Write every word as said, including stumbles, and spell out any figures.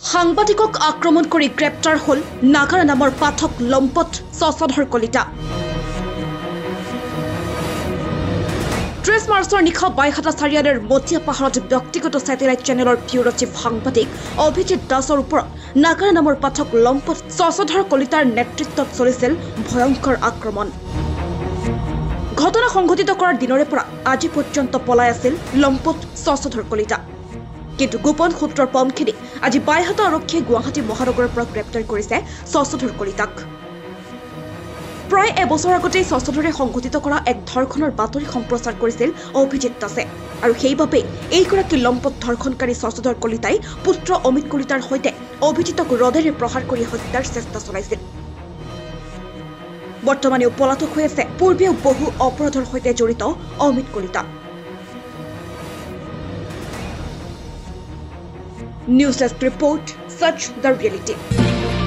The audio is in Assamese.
সাংবাদিকক আক্ৰমণ কৰি গ্ৰেপ্তাৰ হল নাগাৰা নামৰ পাঠক লম্পট শশধৰ কলিতা। ত্ৰিশ মাৰ্চৰ নিশা বাইহাটা চাৰিআলিৰ মতিয়া পাহাৰত ব্যক্তিগত ছেটেলাইট চেনেলৰ ব্যুৰ চিফ সাংবাদিক অভিজিৎ দাসৰ ওপৰত নাগাৰা নামৰ পাঠক লম্পট শশধৰ কলিতাৰ নেতৃত্বত চলিছিল ভয়ংকৰ আক্ৰমণ। ঘটনা সংঘটিত কৰাৰ দিনৰে পৰা আজি পৰ্যন্ত পলাই আছিল লম্পট শশধৰ কলিতা। কিন্তু গোপন সূত্ৰৰ পমখেদি আজি বাইহাটা আৰক্ষীয়ে গুৱাহাটী মহানগৰৰ পৰা গ্ৰেপ্তাৰ কৰিছে শশধৰ কলিতাক। প্ৰায় এবছৰ আগতেই শশধৰে সংঘটিত কৰা এক ধৰ্ষণৰ বাতৰি সম্প্ৰচাৰ কৰিছিল অভিজিৎ দাসে আৰু সেইবাবেই এইগৰাকী লম্পট ধৰ্ষণকাৰী শশধৰ কলিতাই পুত্ৰ অমিত কলিতাৰ সৈতে অভিজিতক ৰদেৰে প্ৰহাৰ কৰি হত্যাৰ চেষ্টা চলাইছিল। বৰ্তমানেও পলাতক হৈ আছে পূৰ্বেও বহু অপৰাধৰ সৈতে জড়িত Amit Kalita. News Desk Report, Sach the Reality.